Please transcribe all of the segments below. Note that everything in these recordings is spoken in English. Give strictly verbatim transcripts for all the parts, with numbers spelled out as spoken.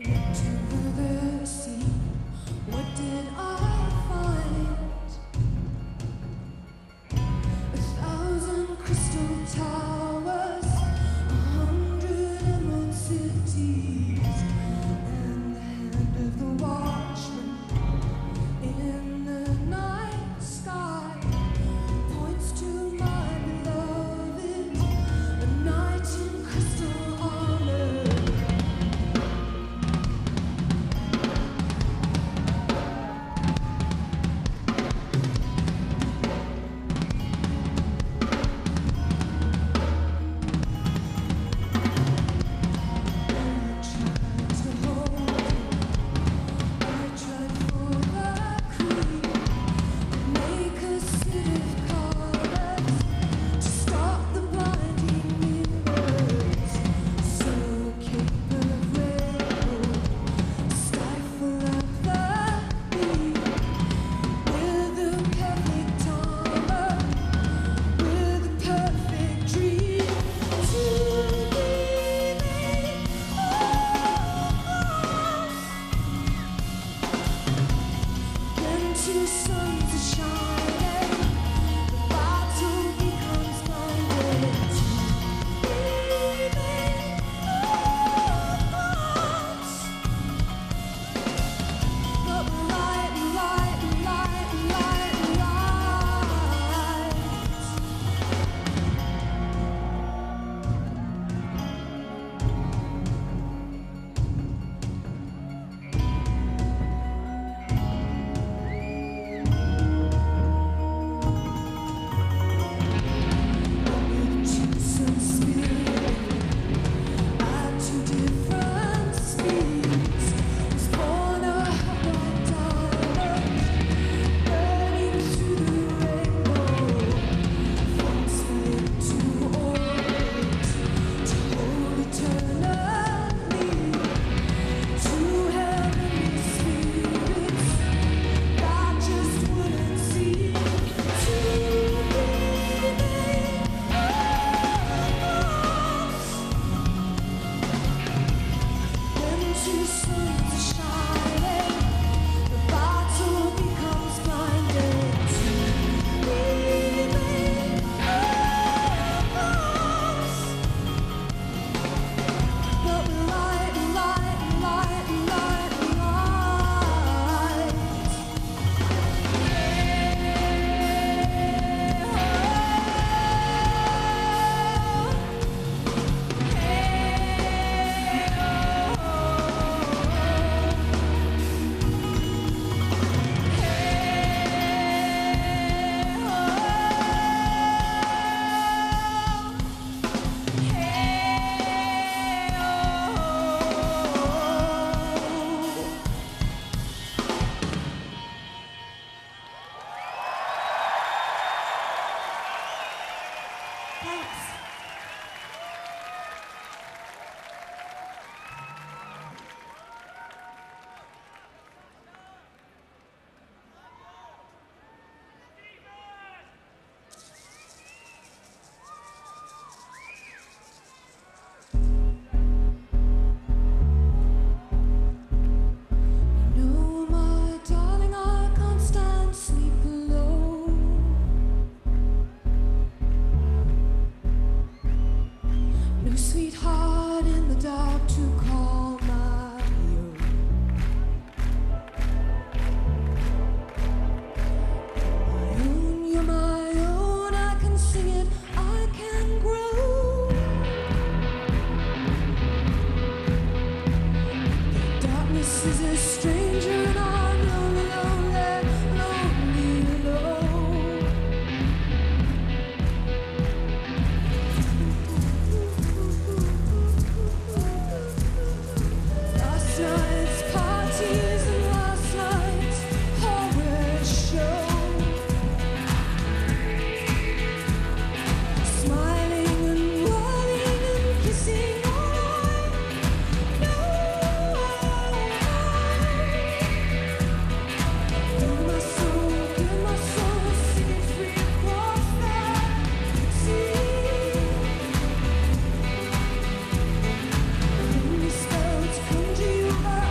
you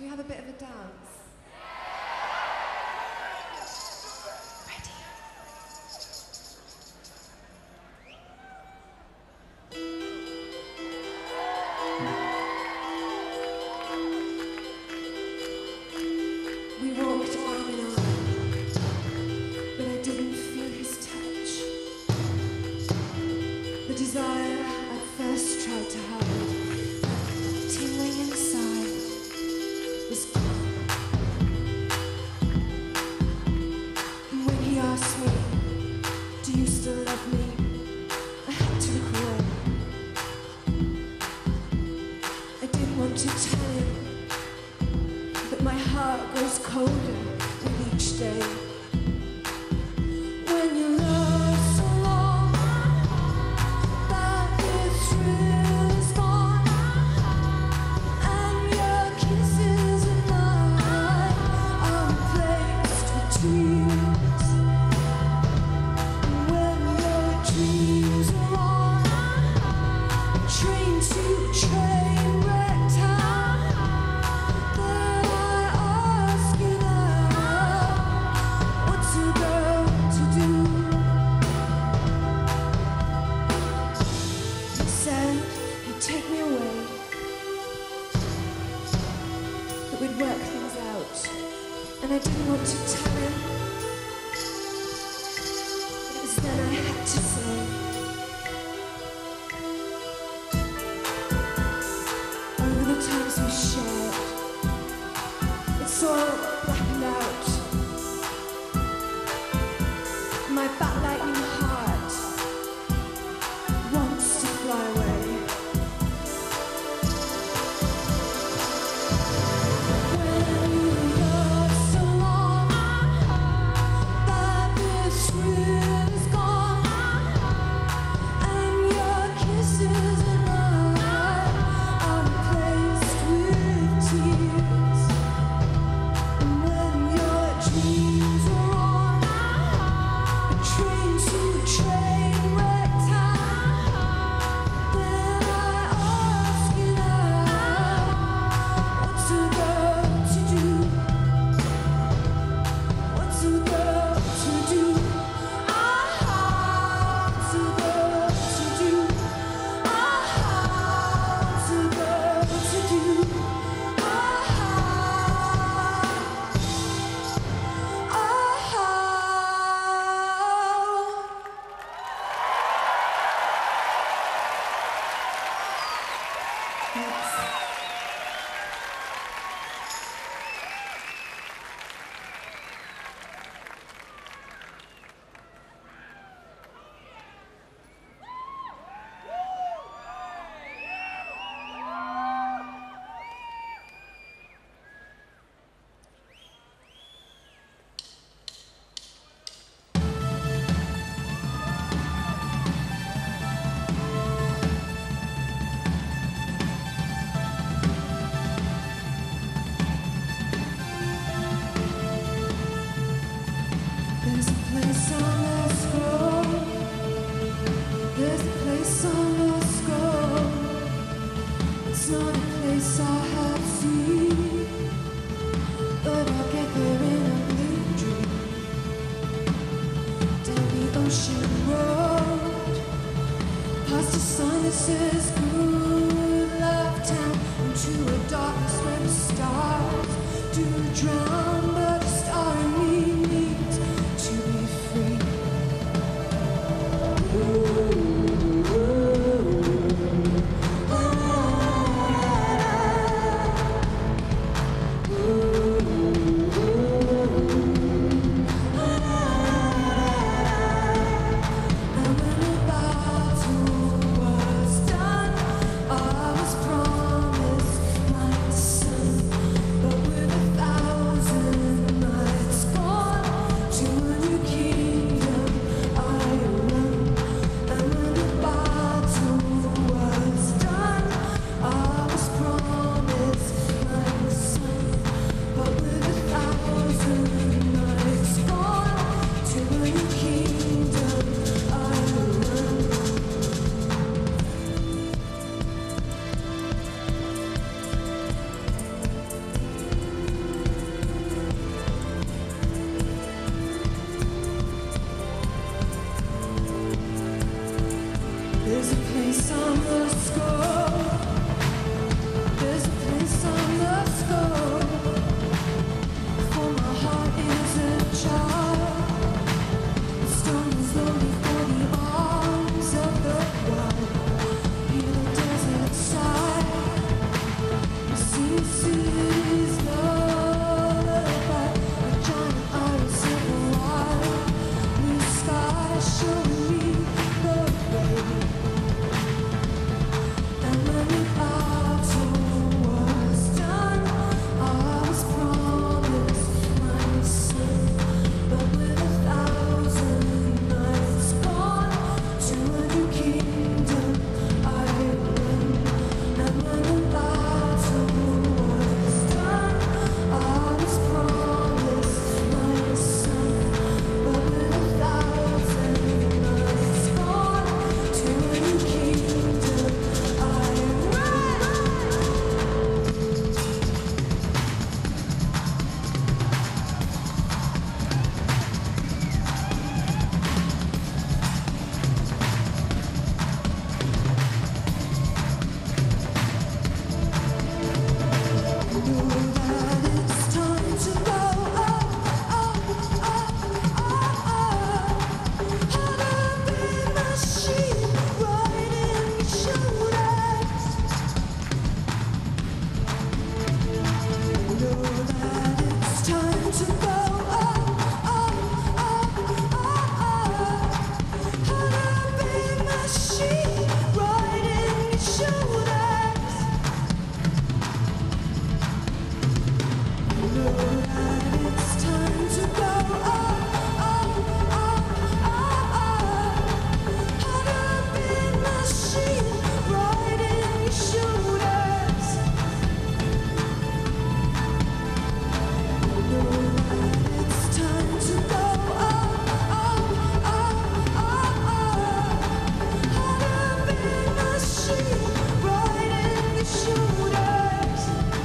Should we have a bit of a dance? Ready? We walked arm in arm, but I didn't feel his touch. The desire I first tried to hide, tingling inside, was gone. And when he asked me, do you still love me? I had to look away. I didn't want to tell him, but my heart grows colder with each day. When you love so long, that the thrill is gone, and your kisses at night are replaced with tears. When your dreams are on a train to train wreck town, then I ask you now, what's a girl to do? He said he'd take me away, that we'd work things out, and I didn't want to tell him, but it was then I had to say. Over the times we shared, it's all blackened out. My bat lightning heart wants to fly away. When you love so long, that the thrill is gone, and your kisses at night are replaced with tears. And when your dreams are on a train to train wreck town, then I ask you now, what's a girl to do? What's a girl to do? Ah, what's a girl to do? Ah, what's a girl to do? Ah, ah. There's a place on the scroll. There's a place on the scroll. It's not a place I have seen, but I'll get there in a blue dream. Down the ocean road, past a sign that says good love town, into a darkness where the stars do drown, but the star in me needs to be free. And when the battle was done, place I must go. There's a place I must go. For my heart is a child. The stone is lonely for the arms of the wild. Hear the desert sigh. You see the city's lullaby. A giant iris in the wild. Blue sky showing me the way. And when the battle was done, I was promised my son. But with a thousand nights gone to a new kingdom I run. And when the battle was done, I was promised my son. But with a thousand nights gone to a new kingdom I run. Know that it's time to go up, up, up, up, up. Had a big machine right in your shoulders. Know that it's time to go up, up, up, up, up. Had a big machine right in your shoulders. Know that it's time to go up, up, up, up, up. Had a big machine right in your shoulders. Know that it's time to go up, up, up, up, up. Had a big machine right in your shoulders.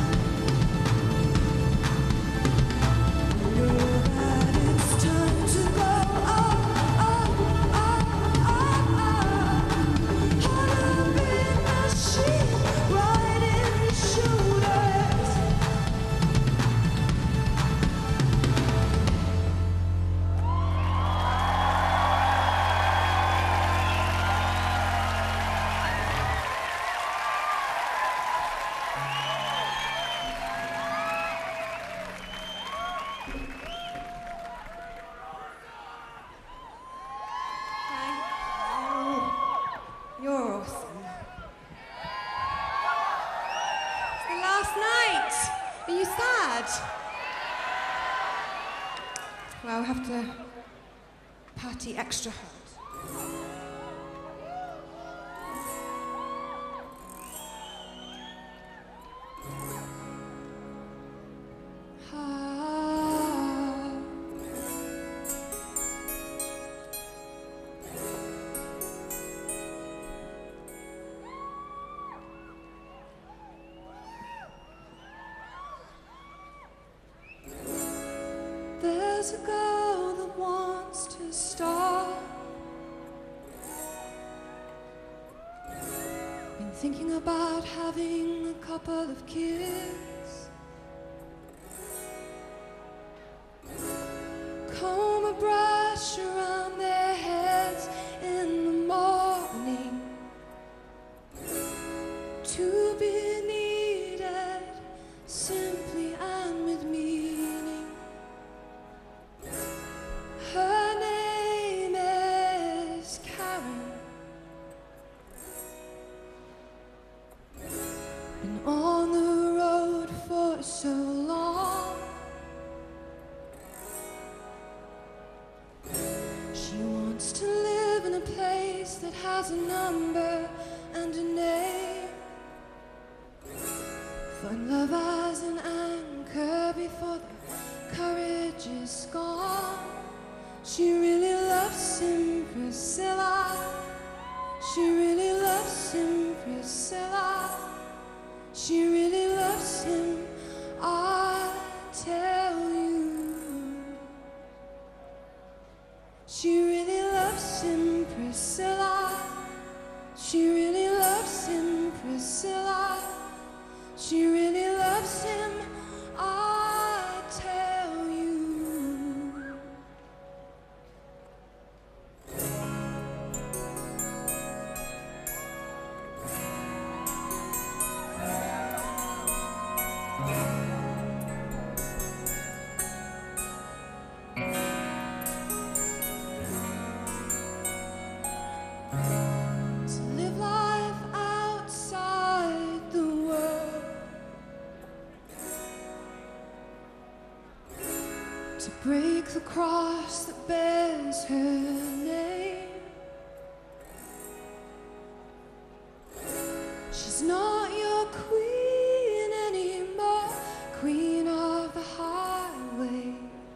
Know that it's time to go up, up, up, up, up. Had a big machine right in your shoulders. You're awesome. It's the last night. Are you sad? Well, we have to party extra hard. Ah. There's a girl that wants to stop. Been thinking about having a couple of kids. Comb a brush around their heads in the morning. To be needed simply and with meaning. Her name is Karen. Been on the road for so long. She wants to live in a place that has a number and a name. Find love as an anchor before the courage is gone. She really loves him, Priscilla. She really loves him, Priscilla. She really loves him, I tell you. She really loves him, Priscilla. She really to live life outside the world, to break the cross that bears her name. She's not your queen anymore, queen of the highway.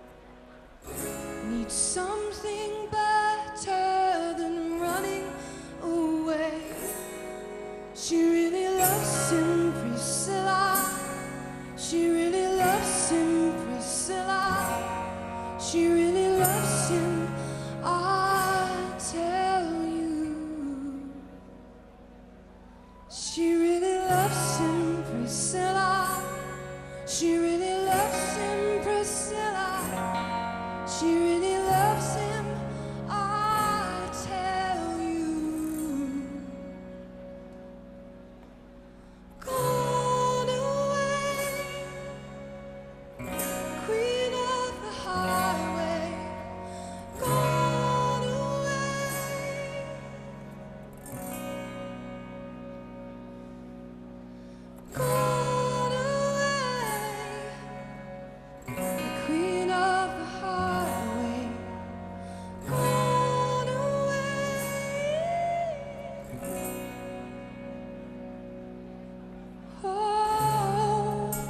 Needs something better than running away. She really loves him, Priscilla. She really loves him, Priscilla. She really loves him, I tell you. She really loves him, Priscilla. She really loves him, Priscilla. She really loves him, I tell you. Gone away, queen of the highway. Gone away, gone away, the queen of the highway. Gone away. Oh.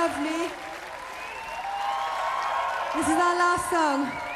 lovely. This is our last song.